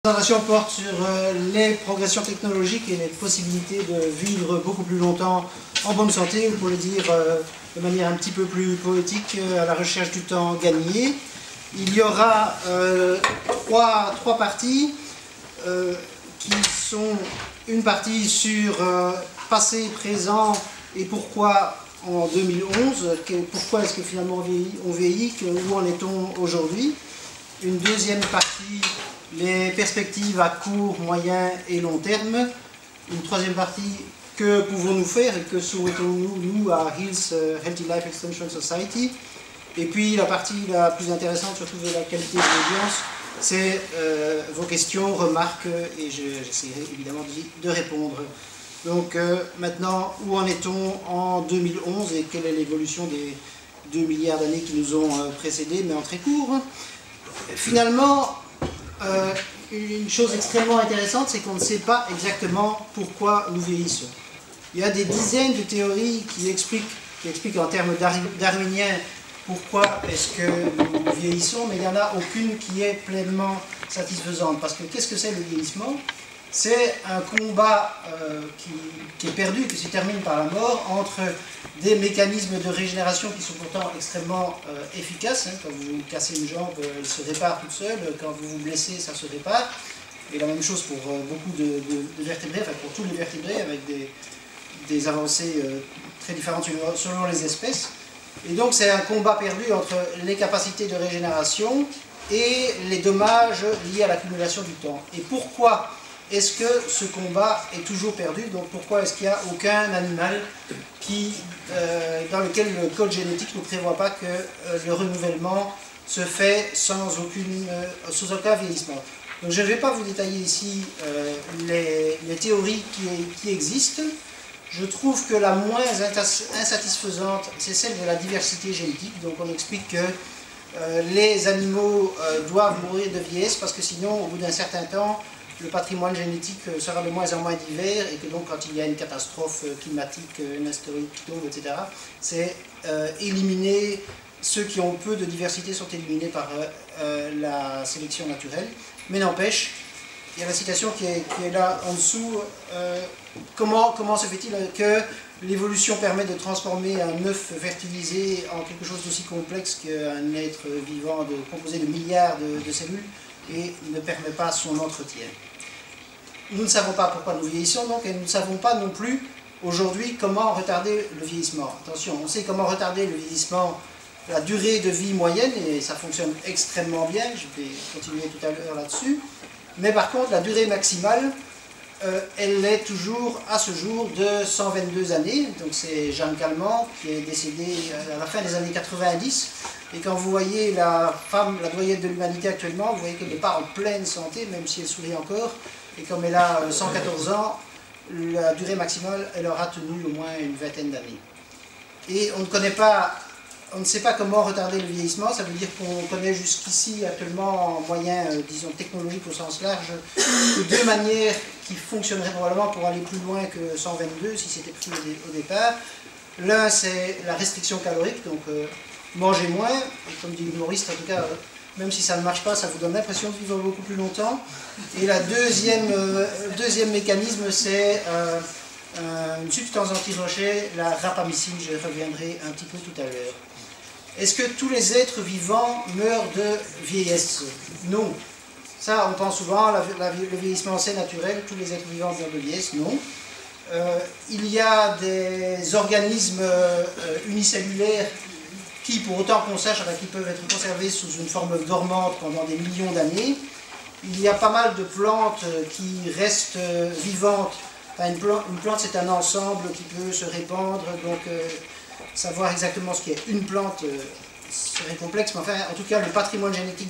La présentation porte sur les progressions technologiques et les possibilités de vivre beaucoup plus longtemps en bonne santé, ou pour le dire de manière un petit peu plus poétique, à la recherche du temps gagné. Il y aura trois parties qui sont une partie sur passé, présent et pourquoi en 2011, pourquoi est-ce que finalement on vieillit, où en est-on aujourd'hui. Une deuxième partie, les perspectives à court, moyen et long terme. Une troisième partie, que pouvons-nous faire et que souhaitons-nous, nous, à Hills Healthy Life Extension Society. Et puis la partie la plus intéressante, surtout de la qualité de l'audience, c'est vos questions, remarques, et j'essaierai évidemment de répondre. Donc maintenant, où en est-on en 2011 et quelle est l'évolution des 2 milliards d'années qui nous ont précédés, mais en très court. Finalement, une chose extrêmement intéressante, c'est qu'on ne sait pas exactement pourquoi nous vieillissons. Il y a des dizaines de théories qui expliquent en termes darwiniens pourquoi est-ce que nous vieillissons, mais il n'y en a aucune qui est pleinement satisfaisante. Parce que qu'est-ce que c'est le vieillissement? C'est un combat qui est perdu, qui se termine par la mort, entre des mécanismes de régénération qui sont pourtant extrêmement efficaces. Quand vous cassez une jambe, elle se répare toute seule. Quand vous vous blessez, ça se répare. Et la même chose pour beaucoup de vertébrés, enfin pour tous les vertébrés, avec des avancées très différentes selon les espèces. Et donc c'est un combat perdu entre les capacités de régénération et les dommages liés à l'accumulation du temps. Et pourquoi est-ce que ce combat est toujours perdu? Donc pourquoi est-ce qu'il n'y a aucun animal dans lequel le code génétique ne prévoit pas que le renouvellement se fait sans aucun vieillissement? Donc je ne vais pas vous détailler ici les théories qui existent. Je trouve que la moins insatisfaisante, c'est celle de la diversité génétique. Donc on explique que les animaux doivent mourir de vieillesse parce que sinon, au bout d'un certain temps, le patrimoine génétique sera de moins en moins divers et que donc quand il y a une catastrophe climatique, une astéroïde qui tombe, etc., c'est éliminer, ceux qui ont peu de diversité sont éliminés par la sélection naturelle. Mais n'empêche, il y a la citation qui est là en dessous. Comment se fait-il que l'évolution permet de transformer un œuf fertilisé en quelque chose d'aussi complexe qu'un être vivant composé de milliards de cellules et ne permet pas son entretien? Nous ne savons pas pourquoi nous vieillissons, donc, et nous ne savons pas non plus aujourd'hui comment retarder le vieillissement. Attention, on sait comment retarder le vieillissement, la durée de vie moyenne, et ça fonctionne extrêmement bien, je vais continuer tout à l'heure là-dessus. Mais par contre, la durée maximale, elle est toujours, à ce jour, de 122 années. Donc c'est Jeanne Calment qui est décédée à la fin des années 90. Et quand vous voyez la femme, la doyenne de l'humanité actuellement, vous voyez qu'elle n'est pas en pleine santé, même si elle sourit encore. Et comme elle a 114 ans, la durée maximale, elle aura tenu au moins une vingtaine d'années. Et on ne sait pas comment retarder le vieillissement. Ça veut dire qu'on connaît jusqu'ici actuellement, en moyen, disons, technologique au sens large, que deux manières qui fonctionneraient probablement pour aller plus loin que 122, si c'était pris au départ. L'un, c'est la restriction calorique, donc manger moins, et comme dit l'humoriste, en tout cas, même si ça ne marche pas, ça vous donne l'impression de vivre beaucoup plus longtemps. Et la deuxième mécanisme, c'est une substance anti-rejet, la rapamycine, je reviendrai un petit peu tout à l'heure. Est-ce que tous les êtres vivants meurent de vieillesse? Non. Ça, on pense souvent, le vieillissement c'est naturel, tous les êtres vivants meurent de vieillesse, non. Il y a des organismes unicellulaires qui, pour autant qu'on sache, qui peuvent être conservés sous une forme dormante pendant des millions d'années. Il y a pas mal de plantes qui restent vivantes. Enfin, une plante, c'est un ensemble qui peut se répandre, donc savoir exactement ce qu'est une plante serait complexe, mais enfin, en tout cas, le patrimoine génétique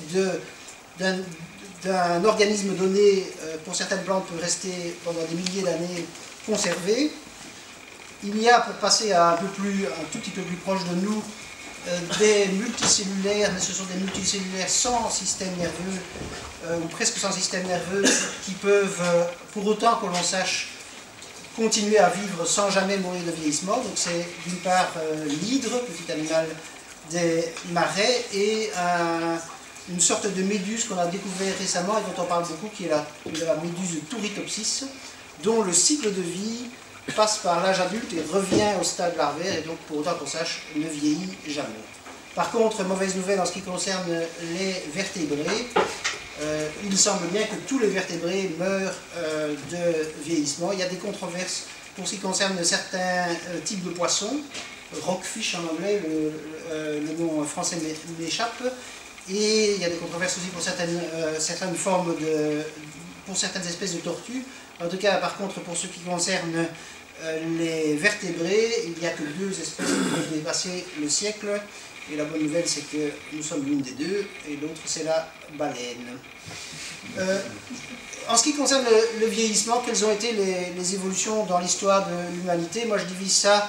d'un organisme donné, pour certaines plantes, peut rester pendant des milliers d'années conservé. Il y a, pour passer à un tout petit peu plus proche de nous, des multicellulaires, mais ce sont des multicellulaires sans système nerveux, ou presque sans système nerveux, qui peuvent, pour autant que l'on sache, continuer à vivre sans jamais mourir de vieillissement. Donc c'est d'une part l'hydre, petit animal des marais, et une sorte de méduse qu'on a découvert récemment et dont on parle beaucoup, qui est la méduse Turritopsis, dont le cycle de vie passe par l'âge adulte et revient au stade larvaire, et donc pour autant qu'on sache, ne vieillit jamais. Par contre, mauvaise nouvelle en ce qui concerne les vertébrés, il semble bien que tous les vertébrés meurent de vieillissement. Il y a des controverses pour ce qui concerne certains types de poissons, rockfish en anglais, le nom français m'échappe, et il y a des controverses aussi pour certaines formes pour certaines espèces de tortues. En tout cas, par contre, pour ce qui concerne les vertébrés, il n'y a que 2 espèces qui ont dépassé le siècle. Et la bonne nouvelle, c'est que nous sommes l'une des 2, et l'autre, c'est la baleine. En ce qui concerne le vieillissement, quelles ont été les évolutions dans l'histoire de l'humanité? Moi, je divise ça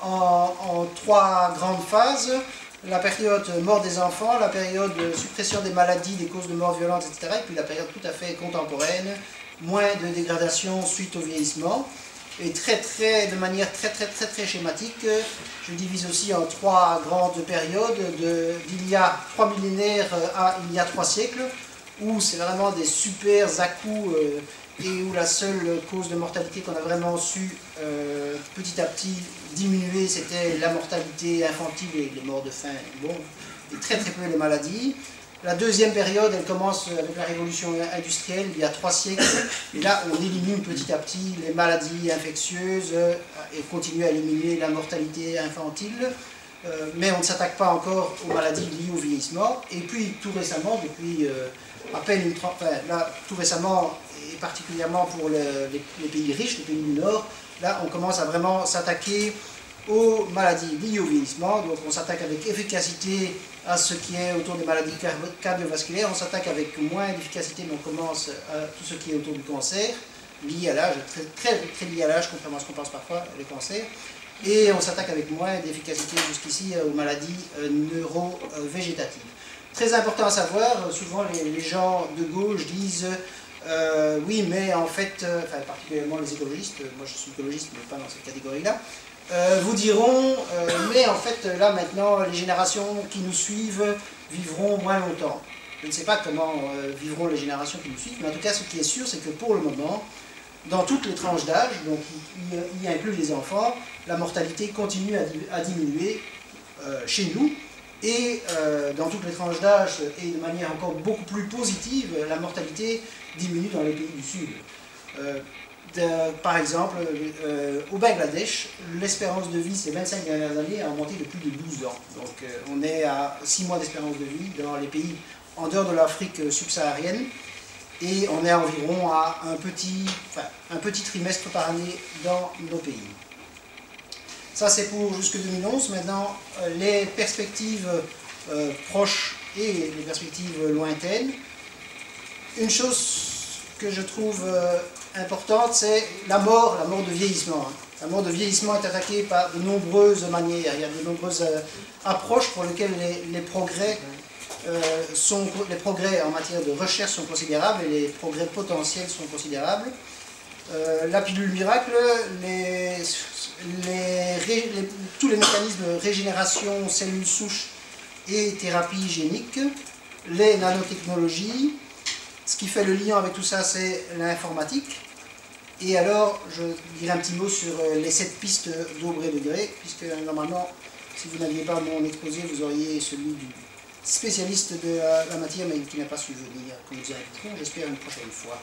en 3 grandes phases. La période mort des enfants, la période suppression des maladies, des causes de mort violentes, etc. Et puis la période tout à fait contemporaine, moins de dégradation suite au vieillissement. Et de manière très schématique, je divise aussi en 3 grandes périodes, d'il y a 3 millénaires à il y a 3 siècles, où c'est vraiment des super à-coups et où la seule cause de mortalité qu'on a vraiment su petit à petit diminuer, c'était la mortalité infantile et les morts de faim, bon, et très peu les maladies. La deuxième période, elle commence avec la révolution industrielle, il y a 3 siècles, et là on élimine petit à petit les maladies infectieuses et continue à éliminer la mortalité infantile, mais on ne s'attaque pas encore aux maladies liées au vieillissement. Et puis tout récemment, depuis à peine tout récemment, et particulièrement pour les pays riches, les pays du Nord, là on commence à vraiment s'attaquer aux maladies liées au vieillissement. Donc on s'attaque avec efficacité à ce qui est autour des maladies cardiovasculaires, on s'attaque avec moins d'efficacité, mais on commence à tout ce qui est autour du cancer, lié à l'âge, très lié à l'âge, contrairement à ce qu'on pense parfois, les cancers, et on s'attaque avec moins d'efficacité jusqu'ici aux maladies neurovégétatives. Très important à savoir, souvent les gens de gauche disent oui, mais en fait, particulièrement les écologistes, moi je suis écologiste mais pas dans cette catégorie-là, vous diront, mais en fait, là maintenant, les générations qui nous suivent vivront moins longtemps. Je ne sais pas comment vivront les générations qui nous suivent, mais en tout cas, ce qui est sûr, c'est que pour le moment, dans toutes les tranches d'âge, donc il y inclut les enfants, la mortalité continue à diminuer chez nous, et dans toutes les tranches d'âge, et de manière encore beaucoup plus positive, la mortalité diminue dans les pays du Sud. Par exemple, au Bangladesh, l'espérance de vie ces 25 dernières années a augmenté de plus de 12 ans. Donc on est à 6 mois d'espérance de vie dans les pays en dehors de l'Afrique subsaharienne, et on est environ à un petit trimestre par année dans nos pays. Ça c'est pour jusque 2011. Maintenant, les perspectives proches et les perspectives lointaines. Une chose que je trouve importante, c'est la mort de vieillissement. La mort de vieillissement est attaquée par de nombreuses manières. Il y a de nombreuses approches pour lesquelles les progrès en matière de recherche sont considérables et les progrès potentiels sont considérables. La pilule miracle, tous les mécanismes de régénération, cellules souches et thérapie génique, les nanotechnologies. Ce qui fait le lien avec tout ça, c'est l'informatique. Et alors, je dirai un petit mot sur les 7 pistes d'Aubrey de Grey, puisque normalement, si vous n'aviez pas mon exposé, vous auriez celui du spécialiste de la matière, mais qui n'a pas su venir, comme nous inviterons, j'espère une prochaine fois.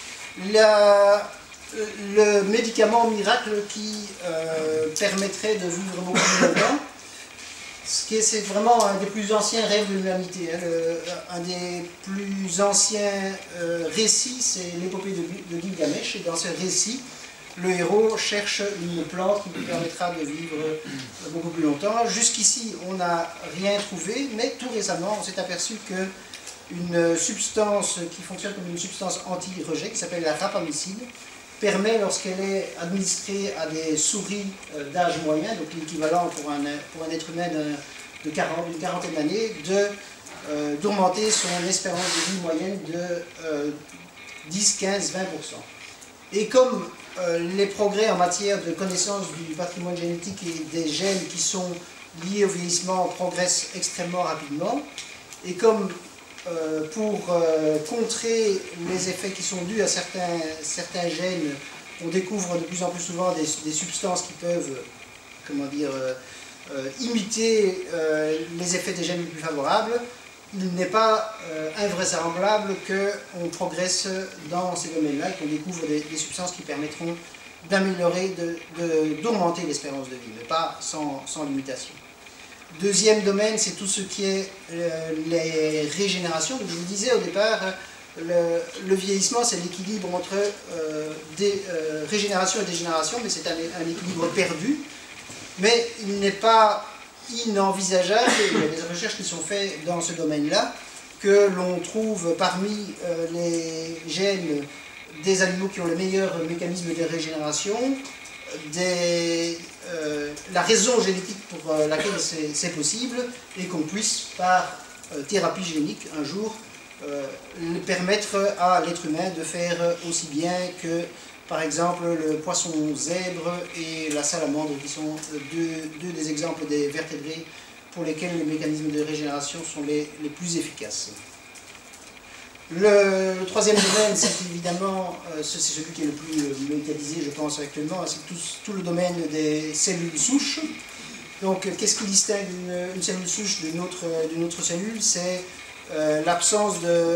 Le médicament miracle qui permettrait de vivre beaucoup plus longtemps, c'est vraiment un des plus anciens rêves de l'humanité. Un des plus anciens récits, c'est l'épopée de Gilgamesh. Et dans ce récit, le héros cherche une plante qui lui permettra de vivre beaucoup plus longtemps. Jusqu'ici, on n'a rien trouvé, mais tout récemment, on s'est aperçu qu'une substance qui fonctionne comme une substance anti-rejet, qui s'appelle la rapamycine, permet, lorsqu'elle est administrée à des souris d'âge moyen, donc l'équivalent pour un être humain d'une quarantaine d'années, d'augmenter son espérance de vie moyenne de 10, 15, 20%. Et comme les progrès en matière de connaissance du patrimoine génétique et des gènes qui sont liés au vieillissement progressent extrêmement rapidement, et comme pour contrer les effets qui sont dus à certains gènes, on découvre de plus en plus souvent des substances qui peuvent, comment dire, imiter les effets des gènes les plus favorables. Il n'est pas invraisemblable qu'on progresse dans ces domaines-là et qu'on découvre des substances qui permettront d'améliorer, d'augmenter l'espérance de vie, mais pas sans limitation. Deuxième domaine, c'est tout ce qui est les régénérations. Donc, je vous disais au départ, le vieillissement, c'est l'équilibre entre régénération et dégénération, mais c'est un équilibre perdu. Mais il n'est pas inenvisageable, et il y a des recherches qui sont faites dans ce domaine-là, que l'on trouve parmi les gènes des animaux qui ont le meilleur mécanisme de régénération, la raison génétique pour laquelle c'est possible, et qu'on puisse, par thérapie génique, un jour, permettre à l'être humain de faire aussi bien que, par exemple, le poisson zèbre et la salamandre, qui sont deux des exemples des vertébrés pour lesquels les mécanismes de régénération sont les plus efficaces. Le troisième domaine, c'est évidemment, c'est celui qui est le plus médiatisé, je pense, actuellement, c'est tout le domaine des cellules souches. Donc, qu'est-ce qui distingue une cellule souche d'une autre cellule? C'est l'absence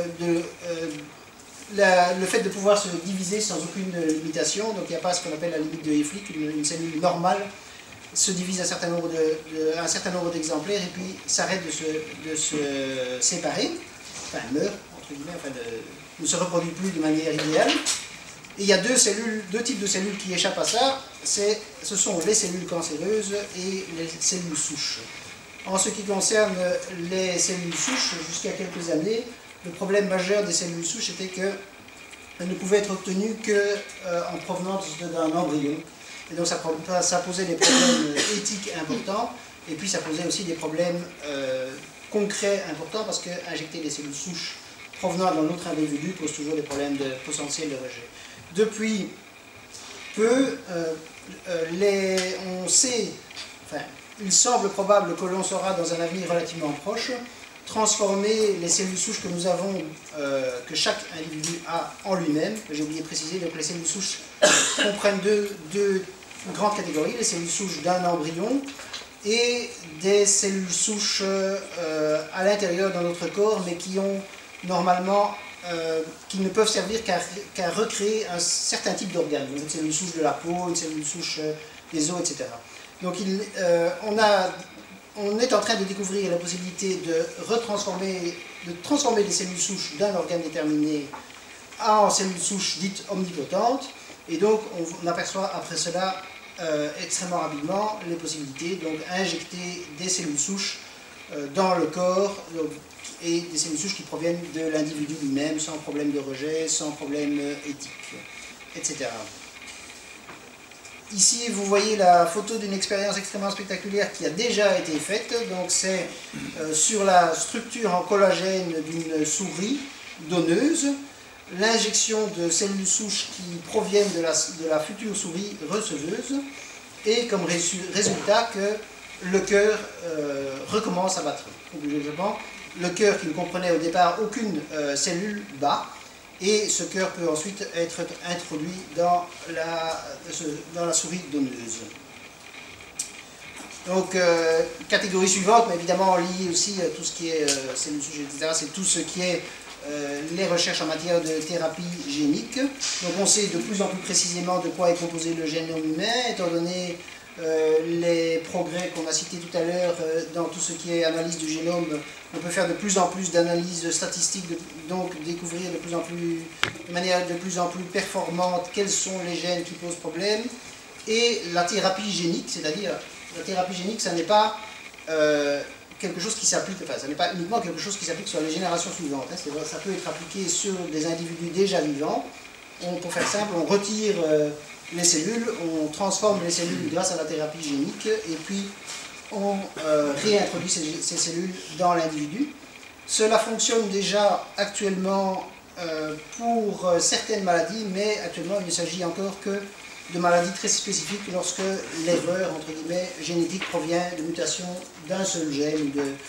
le fait de pouvoir se diviser sans aucune limitation. Donc, il n'y a pas ce qu'on appelle la limite de Hayflick. Une cellule normale se divise un certain nombre d'exemplaires et puis s'arrête de se séparer, enfin meurt, enfin ne se reproduit plus de manière idéale. Et il y a deux types de cellules qui échappent à ça, ce sont les cellules cancéreuses et les cellules souches. En ce qui concerne les cellules souches, jusqu'à quelques années, le problème majeur des cellules souches était qu'elles ne pouvaient être obtenues qu'en provenance d'un embryon. Et donc ça posait des problèmes éthiques importants, et puis ça posait aussi des problèmes concrets importants, parce qu'injecter des cellules souches provenant d'un autre individu pose toujours des problèmes potentiels de rejet. Depuis peu, on sait, enfin, il semble probable que l'on saura dans un avenir relativement proche transformer les cellules souches que nous avons, que chaque individu a en lui-même. J'ai oublié de préciser, donc les cellules souches comprennent deux grandes catégories, les cellules souches d'un embryon et des cellules souches à l'intérieur de notre corps, mais qui ont normalement, qui ne peuvent servir qu'à recréer un certain type d'organes. Une cellule souche de la peau, une cellule souche des os, etc. Donc on est en train de découvrir la possibilité de transformer les cellules souches d'un organe déterminé en cellules souches dites omnipotentes, et donc on aperçoit après cela extrêmement rapidement les possibilités, donc injecter des cellules souches dans le corps, et des cellules souches qui proviennent de l'individu lui-même, sans problème de rejet, sans problème éthique, etc. Ici, vous voyez la photo d'une expérience extrêmement spectaculaire qui a déjà été faite. Donc, c'est sur la structure en collagène d'une souris donneuse, l'injection de cellules souches qui proviennent de la future souris receveuse, et comme résultat que le cœur recommence à battre obligeusement. Le cœur qui ne comprenait au départ aucune cellule bat, et ce cœur peut ensuite être introduit dans la souris donneuse. Donc, catégorie suivante, mais évidemment liée aussi à tout ce qui est cellules souches, etc., c'est tout ce qui est les recherches en matière de thérapie génique. Donc on sait de plus en plus précisément de quoi est composé le génome humain, étant donné les progrès qu'on a cités tout à l'heure dans tout ce qui est analyse du génome. On peut faire de plus en plus d'analyses statistiques, donc découvrir de manière de plus en plus performante quels sont les gènes qui posent problème. Et la thérapie génique, c'est-à-dire la thérapie génique, ça n'est pas quelque chose qui s'applique, enfin, ça n'est pas uniquement quelque chose qui s'applique sur les générations suivantes. Hein, ça peut être appliqué sur des individus déjà vivants. Pour faire simple, on retire les cellules, on transforme les cellules grâce à la thérapie génique, et puis on réintroduit ces cellules dans l'individu. Cela fonctionne déjà actuellement pour certaines maladies, mais actuellement il ne s'agit encore que de maladies très spécifiques lorsque l'erreur, entre guillemets, génétique provient de mutations d'un seul gène ou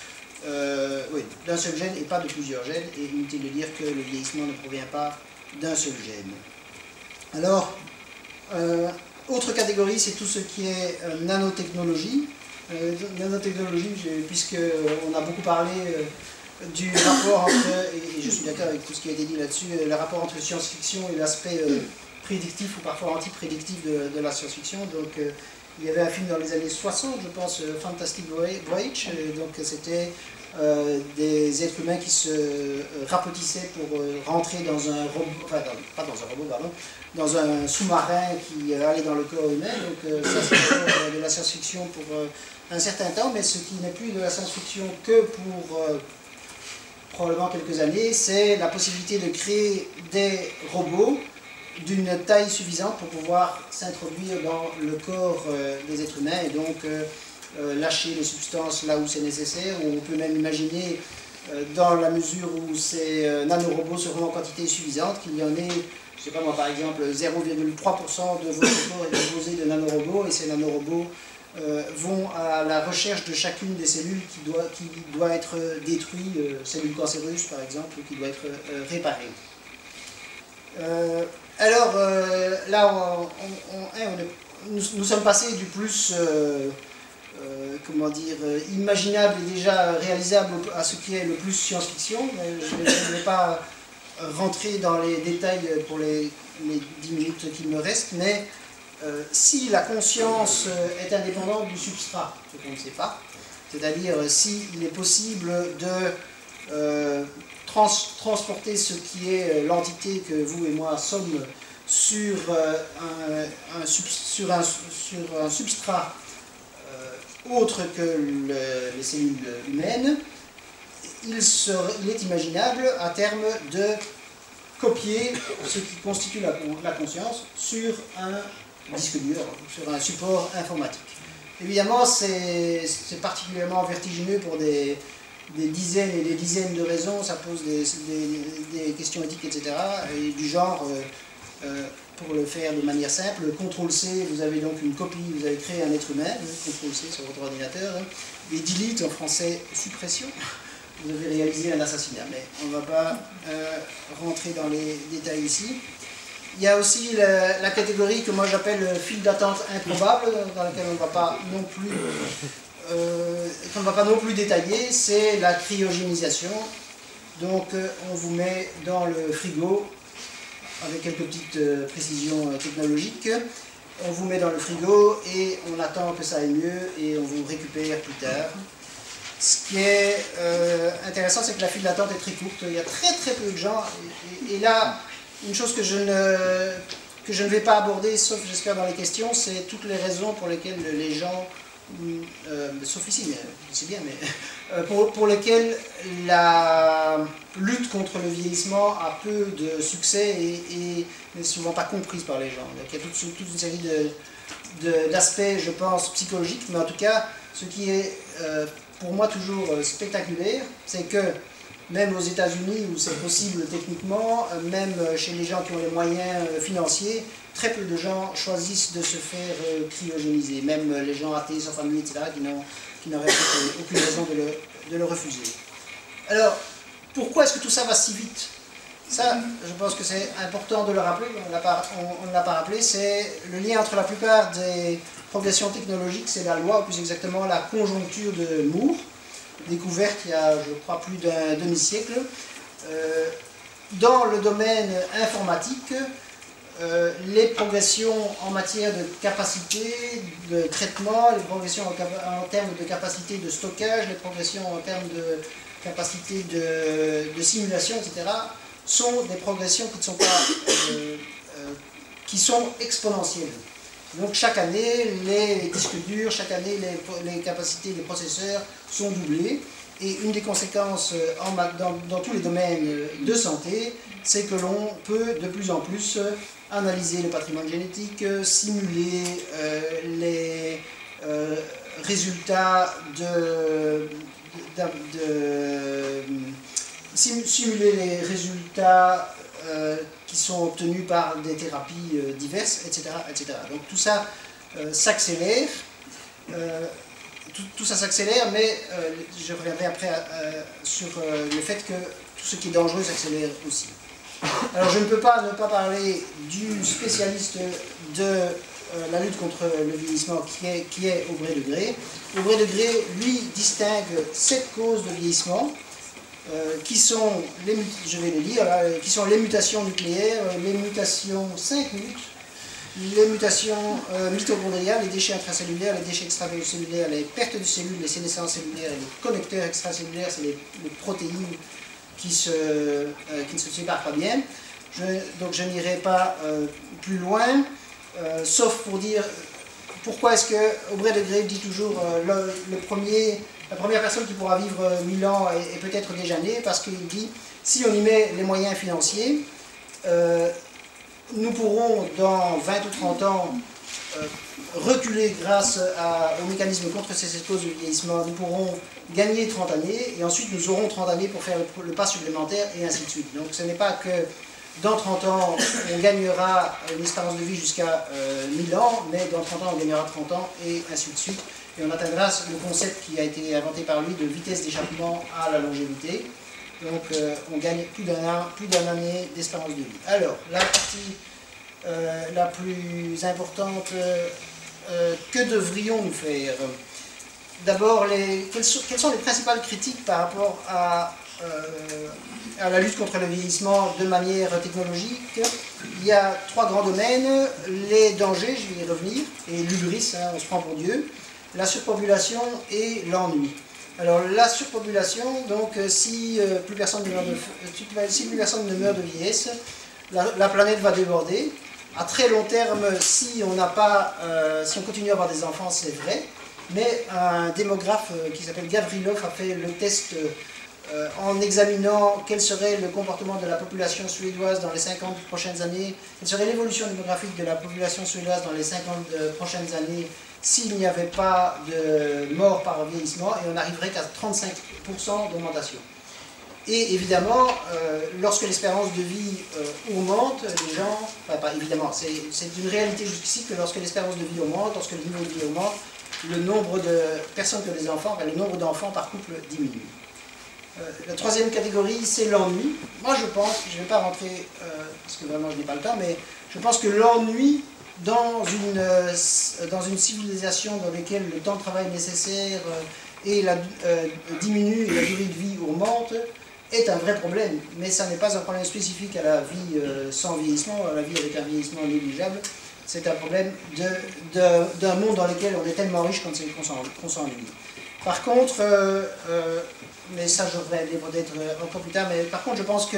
oui, d'un seul gène et pas de plusieurs gènes, et inutile de dire que le vieillissement ne provient pas d'un seul gène. Alors, autre catégorie, c'est tout ce qui est nanotechnologie. Nanotechnologie, puisqu'on a beaucoup parlé du rapport entre, et je suis d'accord avec tout ce qui a été dit là-dessus, le rapport entre science-fiction et l'aspect prédictif ou parfois anti-prédictif de la science-fiction. Donc, il y avait un film dans les années 60, je pense, Fantastic Voyage, donc c'était des êtres humains qui se rapetissaient pour rentrer dans un robot, enfin pas dans un robot, pardon, dans un sous-marin qui allait dans le corps humain. Donc ça c'est de la science-fiction pour un certain temps, mais ce qui n'est plus de la science-fiction que pour probablement quelques années, c'est la possibilité de créer des robots d'une taille suffisante pour pouvoir s'introduire dans le corps des êtres humains et donc lâcher les substances là où c'est nécessaire, ou on peut même imaginer, dans la mesure où ces nanorobots seront en quantité suffisante, qu'il y en ait, je ne sais pas moi, par exemple 0,3% de votre corps est composé de nanorobots, et ces nanorobots vont à la recherche de chacune des cellules qui doit être détruite, cellules cancéreuses par exemple, qui doit être réparée. Alors là, nous sommes passés du plus comment dire, imaginable et déjà réalisable à ce qui est le plus science-fiction. Je ne vais pas rentrer dans les détails pour les 10 minutes qui me restent, mais si la conscience est indépendante du substrat, ce qu'on ne sait pas, c'est-à-dire s'il est possible de transporter ce qui est l'entité que vous et moi sommes sur un substrat autre que les cellules humaines, il est imaginable à terme de copier ce qui constitue la conscience sur un disque dur, sur un support informatique. Évidemment, c'est particulièrement vertigineux pour des dizaines et des dizaines de raisons, ça pose des questions éthiques, etc. Et du genre, pour le faire de manière simple, CTRL-C, vous avez donc une copie, vous avez créé un être humain, CTRL-C sur votre ordinateur, et delete, en français, suppression, vous avez réalisé un assassinat. Mais on ne va pas rentrer dans les détails ici. Il y a aussi la catégorie que moi j'appelle file d'attente improbable, dans laquelle on ne va pas non plus détailler, c'est la cryogénisation. Donc on vous met dans le frigo, avec quelques petites précisions technologiques, on vous met dans le frigo et on attend que ça aille mieux et on vous récupère plus tard. Ce qui est intéressant, c'est que la file d'attente est très courte, il y a très peu de gens, et là, une chose que je ne vais pas aborder, sauf j'espère dans les questions, c'est toutes les raisons pour lesquelles les gens, sauf ici, mais c'est bien, mais pour lesquelles la lutte contre le vieillissement a peu de succès et n'est souvent pas comprise par les gens. Donc il y a toute une série d'aspects, je pense, psychologiques, mais en tout cas, ce qui est pour moi toujours spectaculaire, c'est que même aux États-Unis, où c'est possible techniquement, même chez les gens qui ont les moyens financiers, très peu de gens choisissent de se faire cryogéniser. Même les gens athées, sans famille, etc., qui n'auraient aucune raison de le refuser. Alors, pourquoi est-ce que tout ça va si vite? Ça, je pense que c'est important de le rappeler, on ne l'a pas rappelé, c'est le lien entre la plupart des progressions technologiques, c'est la loi, ou plus exactement la conjoncture de Moore, découverte il y a, je crois, plus d'un demi-siècle. Dans le domaine informatique, les progressions en matière de capacité de traitement, les progressions en termes de capacité de stockage, les progressions en termes de capacité de simulation, etc., sont des progressions qui ne sont pas, qui sont exponentielles. Donc chaque année, les disques durs, chaque année, les capacités des processeurs sont doublées. Et une des conséquences dans tous les domaines de santé, c'est que l'on peut de plus en plus analyser le patrimoine génétique, simuler les résultats simuler les résultats qui sont obtenus par des thérapies diverses, etc., etc. Donc tout ça s'accélère. tout ça s'accélère, mais je reviendrai après sur le fait que tout ce qui est dangereux s'accélère aussi. Alors je ne peux pas ne pas parler du spécialiste de la lutte contre le vieillissement qui est Aubrey de Grey. Aubrey de Grey, lui, distingue 7 causes de vieillissement qui sont, je vais les lire, là, qui sont les mutations nucléaires, les mutations 5 minutes, les mutations mitochondriales, les déchets intracellulaires, les déchets extracellulaires, les pertes de cellules, les sénescences cellulaires, les connecteurs extracellulaires, c'est les protéines qui ne se séparent pas bien. Donc je n'irai pas plus loin, sauf pour dire pourquoi est-ce que Aubrey de Grey dit toujours la première personne qui pourra vivre 1000 ans est peut-être déjà née, parce qu'il dit si on y met les moyens financiers, nous pourrons dans 20 ou 30 ans reculer grâce au mécanisme contre ces causes de vieillissement, nous pourrons gagner 30 années, et ensuite nous aurons 30 années pour faire le pas supplémentaire, et ainsi de suite. Donc ce n'est pas que dans 30 ans on gagnera une espérance de vie jusqu'à 1000 ans, mais dans 30 ans on gagnera 30 ans, et ainsi de suite. Et on atteindra le concept qui a été inventé par lui de vitesse d'échappement à la longévité. Donc on gagne plus d'un année d'espérance de vie. Alors, la partie la plus importante, que devrions-nous faire? D'abord, quelles sont les principales critiques par rapport à la lutte contre le vieillissement de manière technologique? Il y a 3 grands domaines: les dangers, je vais y revenir, et l'hubris, hein, on se prend pour Dieu, la surpopulation et l'ennui. Alors la surpopulation, donc si plus personne ne meurt de vieillesse, la planète va déborder. À très long terme, si on continue à avoir des enfants, c'est vrai, mais un démographe qui s'appelle Gavrilov a fait le test en examinant quel serait le comportement de la population suédoise dans les 50 prochaines années, quelle serait l'évolution démographique de la population suédoise dans les 50 prochaines années s'il n'y avait pas de mort par vieillissement, et on arriverait qu'à 35% d'augmentation. Et évidemment, lorsque l'espérance de vie augmente, les gens, enfin pas évidemment, c'est une réalité jusqu'ici que lorsque l'espérance de vie augmente, lorsque le niveau de vie augmente, le nombre de personnes que les enfants, enfin, le nombre d'enfants par couple diminue. La troisième catégorie, c'est l'ennui. Moi je pense, je ne vais pas rentrer, parce que vraiment je n'ai pas le temps, mais je pense que l'ennui dans une civilisation dans laquelle le temps de travail nécessaire diminue et la durée de vie augmente, est un vrai problème. Mais ça n'est pas un problème spécifique à la vie sans vieillissement, à la vie avec un vieillissement négligeable. C'est un problème d'un monde dans lequel on est tellement riche qu'on s'ennuie. Par contre, mais ça je reviendrai peut-être encore plus tard, mais par contre je pense que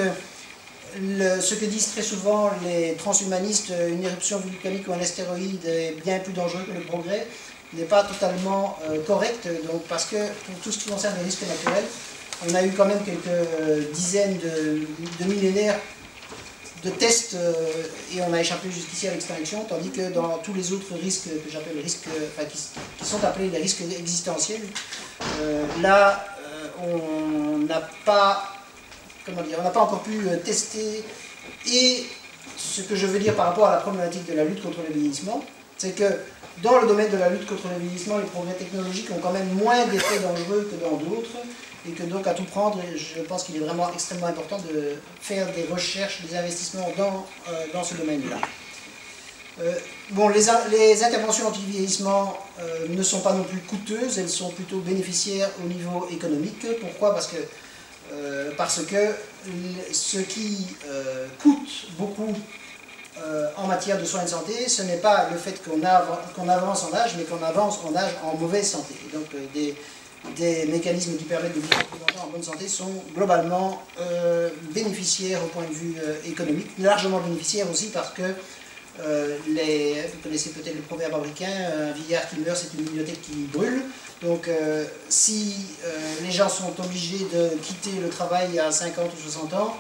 ce que disent très souvent les transhumanistes, une éruption volcanique ou un astéroïde est bien plus dangereux que le progrès, n'est pas totalement correct, donc, parce que pour tout ce qui concerne les risques naturels, on a eu quand même quelques dizaines de millénaires de tests et on a échappé jusqu'ici à l'extinction, tandis que dans tous les autres risques que j'appelle risques, qui sont appelés les risques existentiels, là on n'a pas encore pu tester. Et ce que je veux dire par rapport à la problématique de la lutte contre le vieillissement, c'est que dans le domaine de la lutte contre le vieillissement, les progrès technologiques ont quand même moins d'effets dangereux que dans d'autres, et que donc à tout prendre, je pense qu'il est vraiment extrêmement important de faire des recherches, des investissements dans ce domaine-là. Bon, les interventions anti-vieillissement ne sont pas non plus coûteuses, elles sont plutôt bénéficiaires au niveau économique. Pourquoi? Parce que ce qui coûte beaucoup en matière de soins de santé, ce n'est pas le fait qu'on avance en âge, mais qu'on avance en âge en mauvaise santé. Et donc des mécanismes qui permettent de vivre plus longtemps en bonne santé sont globalement bénéficiaires au point de vue économique, largement bénéficiaires aussi parce que vous connaissez peut-être le proverbe américain, un vieillard qui meurt, c'est une bibliothèque qui brûle. Donc si les gens sont obligés de quitter le travail à 50 ou 60 ans,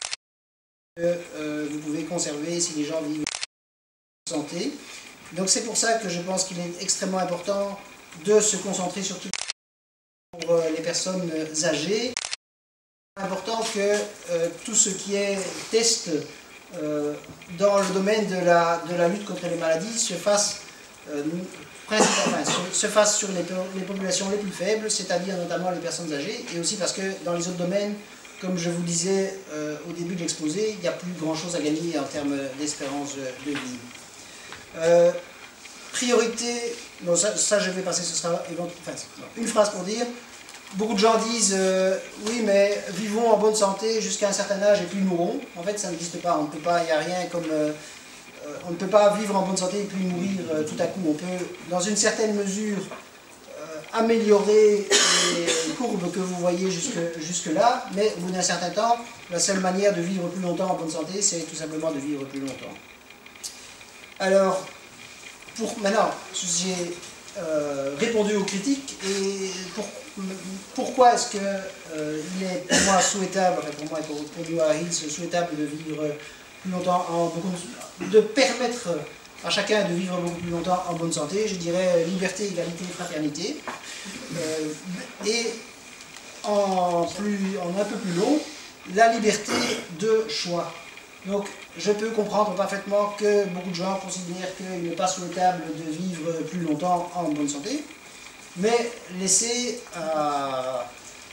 vous pouvez conserver si les gens vivent en santé. Donc c'est pour ça que je pense qu'il est extrêmement important de se concentrer surtout pour les personnes âgées. C'est important que tout ce qui est test dans le domaine de la lutte contre les maladies se fasse se fasse sur les populations les plus faibles, c'est-à-dire notamment les personnes âgées, et aussi parce que dans les autres domaines, comme je vous disais au début de l'exposé, il n'y a plus grand-chose à gagner en termes d'espérance de vie. Priorité, bon, ça je vais passer, ce sera une phrase pour dire. Beaucoup de gens disent oui, mais vivons en bonne santé jusqu'à un certain âge et puis mourrons. En fait, ça n'existe pas. On ne peut pas, il n'y a rien comme on ne peut pas vivre en bonne santé et puis mourir tout à coup. On peut, dans une certaine mesure, améliorer les courbes que vous voyez jusque-là, mais au bout d'un certain temps, la seule manière de vivre plus longtemps en bonne santé, c'est tout simplement de vivre plus longtemps. Alors, maintenant, j'ai répondu aux critiques, et pourquoi est-ce qu'il est pour moi souhaitable, enfin pour moi et pour nous à Hills, souhaitable de vivre plus longtemps, de permettre à chacun de vivre beaucoup plus longtemps en bonne santé, je dirais liberté, égalité, fraternité, et en un peu plus long, la liberté de choix. Donc je peux comprendre parfaitement que beaucoup de gens considèrent qu'il n'est pas souhaitable de vivre plus longtemps en bonne santé, mais laisser à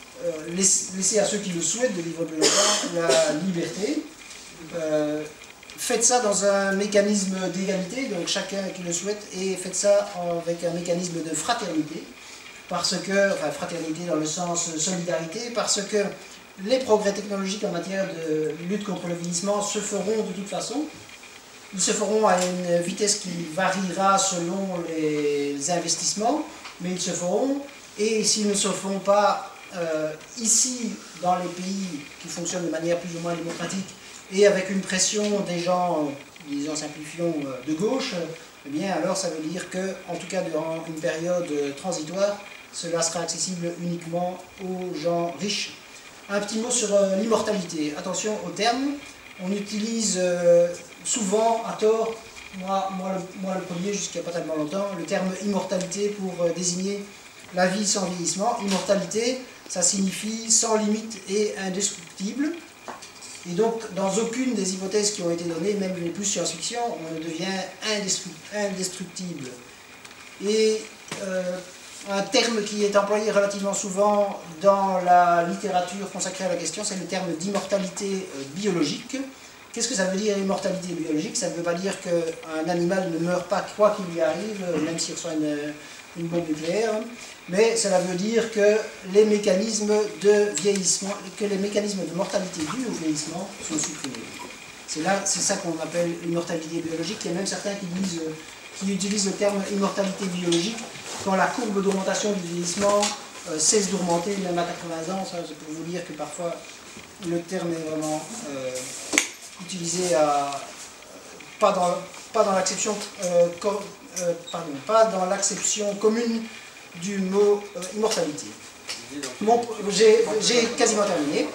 ceux qui le souhaitent de vivre plus longtemps la liberté. Faites ça dans un mécanisme d'égalité, donc chacun qui le souhaite, et faites ça avec un mécanisme de fraternité, fraternité dans le sens solidarité, parce que les progrès technologiques en matière de lutte contre le vieillissement se feront de toute façon. Ils se feront à une vitesse qui variera selon les investissements, mais ils se feront, et s'ils ne se font pas ici, dans les pays qui fonctionnent de manière plus ou moins démocratique, et avec une pression des gens, disons simplifions, de gauche, eh bien alors ça veut dire que, en tout cas durant une période transitoire, cela sera accessible uniquement aux gens riches. Un petit mot sur l'immortalité. Attention au terme, on utilise souvent, à tort, moi le premier jusqu'à pas tellement longtemps, le terme immortalité pour désigner la vie sans vieillissement. Immortalité, ça signifie sans limite et indestructible. Et donc, dans aucune des hypothèses qui ont été données, même les plus science-fiction, on ne devient indestructible. Et un terme qui est employé relativement souvent dans la littérature consacrée à la question, c'est le terme d'immortalité biologique. Qu'est-ce que ça veut dire, immortalité biologique? Ça ne veut pas dire qu'un animal ne meurt pas quoi qu'il lui arrive, même s'il reçoit une bombe nucléaire, mais cela veut dire que les mécanismes de vieillissement, que les mécanismes de mortalité dus au vieillissement sont supprimés. C'est ça qu'on appelle immortalité biologique. Il y a même certains qui utilisent le terme immortalité biologique quand la courbe d'augmentation du vieillissement cesse d'augmenter, même à 80 ans. Ça, je peux vous dire que parfois le terme est vraiment utilisé pas dans l'acception commune du mot immortalité. J'ai quasiment terminé.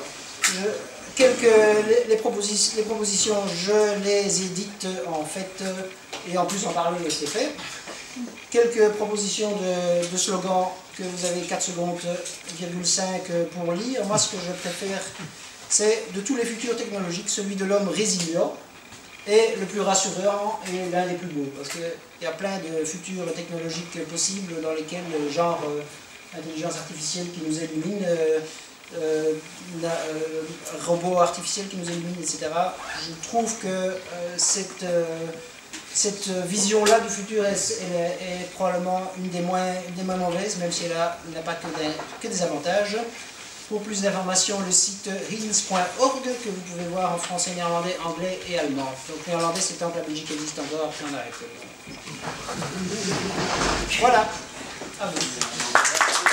Les propositions, je les ai dites en fait, et en plus en parler, c'est fait. Quelques propositions de slogans que vous avez 4 secondes, 5 pour lire. Moi, ce que je préfère, c'est de tous les futurs technologiques, celui de l'homme résilient est le plus rassurant et l'un des plus beaux, parce qu'il y a plein de futurs technologiques possibles dans lesquels, genre intelligence artificielle qui nous élimine, robots artificiels qui nous éliminent, etc. Je trouve que cette vision-là du futur est probablement une des moins mauvaises, même si elle n'a pas que des avantages. Pour plus d'informations, le site hills.org que vous pouvez voir en français, néerlandais, anglais et allemand. Donc néerlandais, c'est tant que la Belgique existe encore, après on arrête. Voilà, à vous.